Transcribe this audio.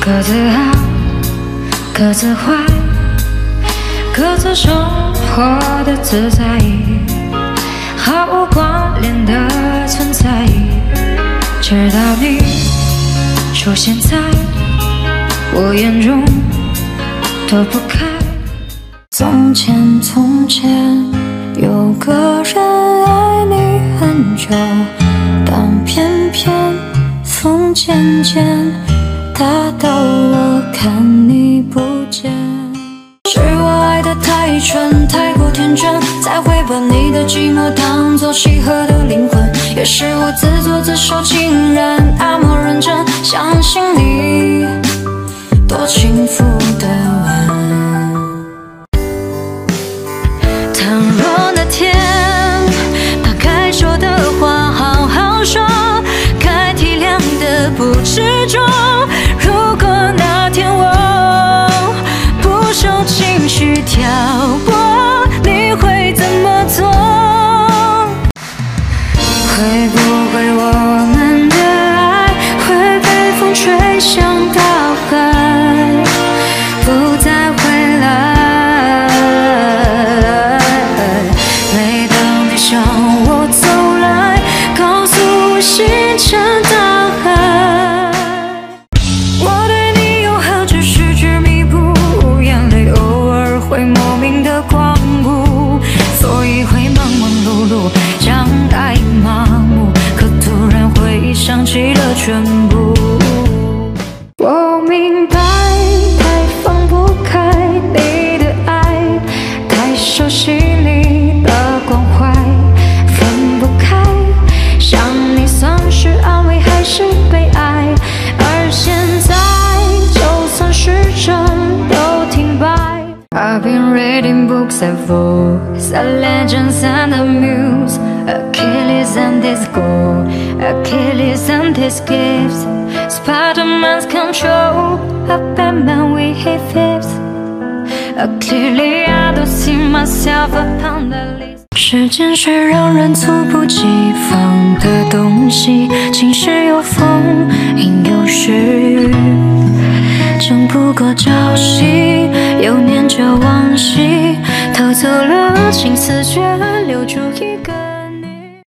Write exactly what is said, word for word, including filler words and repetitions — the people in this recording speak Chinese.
各自好，各自坏，各自生活的自在，毫无关联的存在，直到你出现在我眼中躲不开。从前从前有个人爱你很久，但偏偏风渐渐大到我看你不见。是我爱得太蠢，太过天真，才会把你的寂寞当作契合的灵魂。也是我自作自受，竟然爱莫认真，相信你多轻浮的吻。倘若那天把该说的话好好说，该体谅的不执着，如果那天我不受情绪挑拨，你会怎么做？会不会我们的爱会被风吹向大海，不再回来？每当你向我走来，告诉我星辰大海，我对你又何止是执迷不，眼泪偶尔会莫名的光顾，所以会忙忙碌碌，将爱麻木，可突然会想起了全部。我明白，太放不开你的爱，太熟悉你的关怀，分不开，想你算是安慰还是悲哀？而现在，就算是真都停摆。I've been reading books and books, the legends and the muse, Achilles and his gold, Achilles and his gifts, Spider-Man's control, a Batman with his fibs. Uh, clearly I don't see myself upon the list. 时间是让人猝不及防的东西，晴时有风，阴有时，争不过朝夕，又念着往昔，偷走了青丝诀。